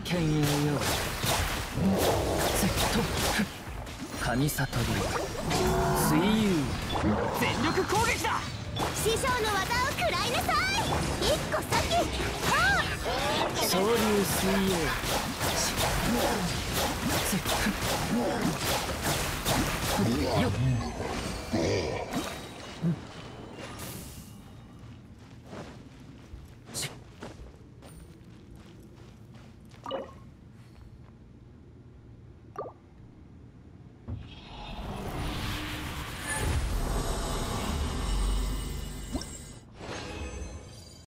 剣栄よ。神悟り水遊全力攻撃だ。 師匠の技を食らいなさい。一個先。 昇竜水泳よっ